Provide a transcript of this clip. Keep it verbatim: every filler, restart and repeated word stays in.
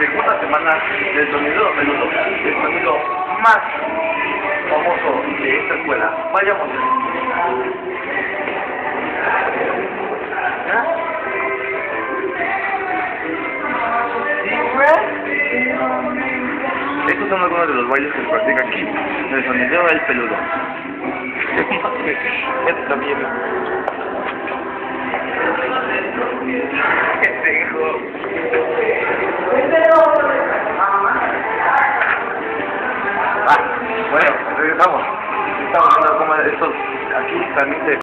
segunda semana del sonido menudo, el sonido más famoso de esta escuela. Vayamos. ¿Ya? Estos son algunos de los bailes que se practican aquí, en el sonidero del peludo. Esto también. ¿Qué tengo? Ah, bueno, regresamos. Estamos viendo cómo estos aquí también se